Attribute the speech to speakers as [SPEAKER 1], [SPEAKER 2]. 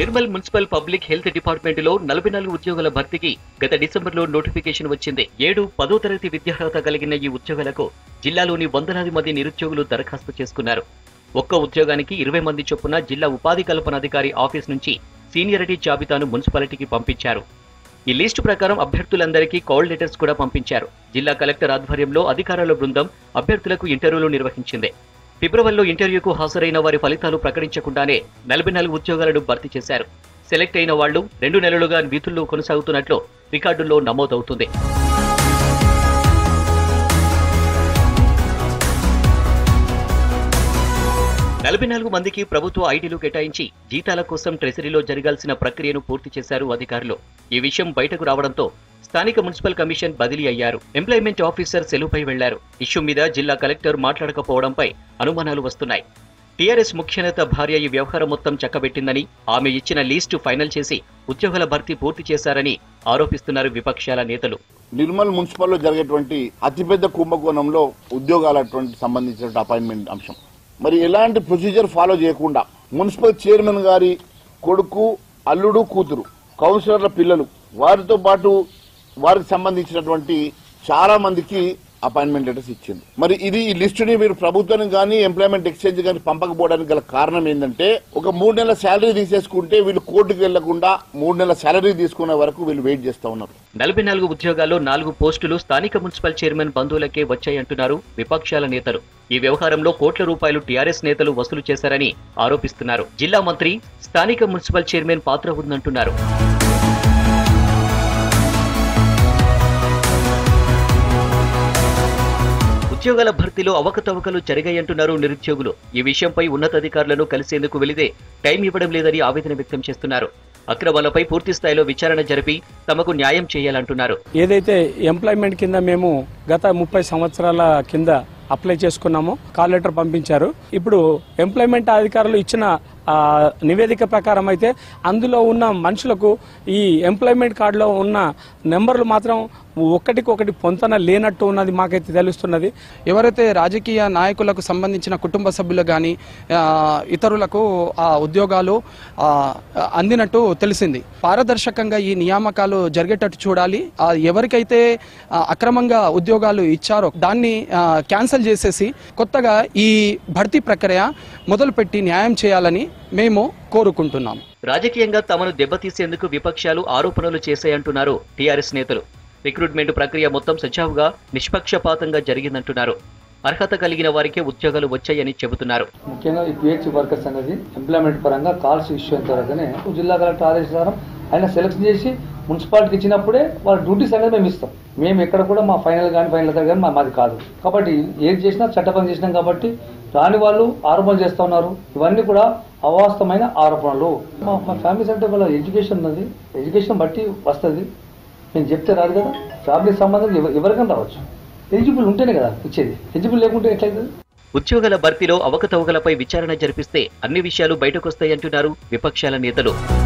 [SPEAKER 1] Nirmal municipal public health department లో 44 ఉద్యోగాల భర్తీకి గత డిసెంబర్లో నోటిఫికేషన్ వచ్చింది. 7, 10వ తరగతి విద్యార్హత కలిగిన ఈ ఉద్యోగాలకు జిల్లాలోని వందలాది మంది నిరుద్యోగులు దరఖాస్తు చేసుకున్నారు. ఒక్క ఉద్యోగానికి 20 మంది చొప్పున జిల్లా ఉపాధి కల్పనాధికారి ఆఫీస్ నుంచి సీనియారిటీ జాబితాను మున్సిపాలిటీకి పంపించారు. ఈ లిస్టు ప్రకారం అభ్యర్థులందరికీ కాల్ లెటర్స్ కూడా పంపించారు. జిల్లా కలెక్టర్ ఆధ్వర్యంలో అధికారుల బృందం అభ్యర్థులకు ఇంటర్వ్యూలు నిర్వహించింది. ఫిబ్రవరిలో ఇంటర్వ్యూకు హాజరైన వారి ఫలితాలు ప్రకటించకుండానే 44 ఉద్యోగాలను భర్తీ చేశారు. సెలెక్ట్ అయిన వాళ్లు 2 నెలలుగా విధుల్లో కొనసాగుతున్నట్లు రికార్డుల్లో నమోదవుతుంది. మందికి ప్రభుత్వ ఐడీలు కేటాయించి జీతాల కోసం ట్రెజరీలో జరగాల్సిన ప్రక్రియను పూర్తి చేశారు అధికారులు. ఈ విషయం బయటకు రావడంతో స్థానిక మున్సిపల్ కమిషన్ బదిలీ అయ్యారు. ఎంప్లాయ్మెంట్ ఆఫీసర్ సెలవుపై వెళ్లారు. ఇష్యూ మీద జిల్లా కలెక్టర్ మాట్లాడకపోవడంపై అనుమానాలు వస్తున్నాయి. టీఆర్ఎస్ ముఖ్యనేత భార్య ఈ వ్యవహారం మొత్తం చక్కబెట్టిందని, ఆమె ఇచ్చిన లిస్టు ఫైనల్ చేసి ఉద్యోగాల భర్తీ పూర్తి చేశారని ఆరోపిస్తున్నారు విపక్షాల నేతలు.
[SPEAKER 2] నిర్మల్ మున్సిపల్లో జరిగేటువంటి అతిపెద్ద కుంభకోణంలో ఉద్యోగాలటువంటి సంబంధించిన అపాయింట్మెంట్ అంశం. మరి ఎలాంటి ప్రొసీజర్ ఫాలో చేయకుండా మున్సిపల్ చైర్మన్ గారి కొడుకు, అల్లుడు, కూతురు, కౌన్సిలర్ల పిల్లలు, వారితో పాటు వారికి సంబంధించినటువంటి చాలా మందికి అపాయింట్మెంట్ లెటర్స్ ఇచ్చింది. మరి ఇది ఈ లిస్టుని మీరు ప్రభుత్వానికి కానీ ఎంప్లాయ్మెంట్ ఎక్స్చేంజ్ కానీ పంపకపోవడానికి గల కారణం ఏంటంటే, ఒక 3 నెలల శాలరీ తీసేసుకుంటే వీళ్ళు కోర్టుకు వెళ్లకుండా 3 నెలల శాలరీ తీసుకునే వరకు వీళ్ళు వెయిట్ చేస్తా ఉన్నారు.
[SPEAKER 1] 44 ఉద్యోగాల్లో 4 పోస్టులు స్థానిక మున్సిపల్ చైర్మన్ బంధువులకే వచ్చాయంటున్నారు విపక్షాల నేతలు. ఈ వ్యవహారంలో కోట్ల రూపాయలు టీఆర్ఎస్ నేతలు వసూలు చేశారని ఆరోపిస్తున్నారు. జిల్లా మంత్రి, స్థానిక మున్సిపల్ చైర్మన్ పాత్ర ఉందంటున్నారు. ఉద్యోగాల భర్తీలో అవకతవకలు జరిగాయంటున్నారు నిరుద్యోగులు. ఈ విషయంపై ఉన్నతాధికారులను కలిసేందుకు వెళితే టైం ఇవ్వడం లేదని ఆవేదన వ్యక్తం చేస్తున్నారు. అక్రమాలపై పూర్తి స్థాయిలో విచారణ జరిపి తమకు న్యాయం చేయాలంటున్నారు.
[SPEAKER 3] ఏదైతే ఎంప్లాయ్మెంట్ కింద మేము గత 30 సంవత్సరాల కింద అప్లై చేసుకున్నామో కాల్ లెటర్ పంపించారు. ఇప్పుడు ఎంప్లాయ్మెంట్ అధికారులు ఇచ్చిన నివేదిక ప్రకారం అయితే అందులో ఉన్న మనుషులకు ఈ ఎంప్లాయ్మెంట్ కార్డులో ఉన్న నెంబర్లు మాత్రం ఒకటికొకటి పొంతన లేనట్టు ఉన్నది మాకైతే తెలుస్తున్నది.
[SPEAKER 4] ఎవరైతే రాజకీయ నాయకులకు సంబంధించిన కుటుంబ సభ్యులు కానీ ఇతరులకు ఆ ఉద్యోగాలు అందినట్టు తెలిసింది. పారదర్శకంగా ఈ నియామకాలు జరిగేటట్టు చూడాలి. ఎవరికైతే అక్రమంగా ఉద్యోగాలు ఇచ్చారో దాన్ని క్యాన్సిల్ చేసేసి కొత్తగా ఈ భర్తీ ప్రక్రియ మొదలుపెట్టి న్యాయం చేయాలని మేము కోరుకుంటున్నాం.
[SPEAKER 1] రాజకీయంగా తమను దెబ్బతీసేందుకు విపక్షాలు ఆరోపణలు చేశాయంటున్నారు టీఆర్ఎస్ నేతలు. రిక్రూట్మెంట్ ప్రక్రియ మొత్తం సజావుగా, నిష్పక్షపాతంగా జరిగిందంటున్నారు. అర్హత కలిగిన వారికే ఉద్యోగాలు వచ్చాయని చెబుతున్నారు.
[SPEAKER 5] ముఖ్యంగా ఈ పిహెచ్ వర్కర్స్ అనేది ఎంప్లాయ్మెంట్ పరంగా కాల్స్ ఇష్యూ అయిన తర్వాతనే జిల్లా కలెక్టర్ ఆదేశారం ఆయన సెలెక్ట్ చేసి మున్సిపాలిటీకి ఇచ్చినప్పుడే వాళ్ళ డ్యూటీస్ అనేది మేము ఇస్తాం. మేము ఎక్కడ కూడా మా ఫైనల్ కానీ మాది కాదు. కాబట్టి ఏది చేసినా చట్టపరం చేసినాం కాబట్టి రాని వాళ్ళు ఆరోపణలు చేస్తూ ఉన్నారు. ఇవన్నీ కూడా అవాస్తవమైన ఆరోపణలు. మా ఫ్యామిలీస్ అంటే వాళ్ళ ఎడ్యుకేషన్ ఉన్నది, ఎడ్యుకేషన్ బట్టి వస్తుంది. నేను చెప్తే రాదు కదా. ఫ్యామిలీ సంబంధం ఎవరికైనా రావచ్చు. ఎలిజిబుల్ ఉంటేనే కదా ఇచ్చేది. ఎలిజిబుల్ లేకుంటే ఎట్లయితుంది?
[SPEAKER 1] ఉద్యోగాల భర్తీలో అవకతవకలపై విచారణ జరిపిస్తే అన్ని విషయాలు బయటకొస్తాయంటున్నారు విపక్షాల నేతలు.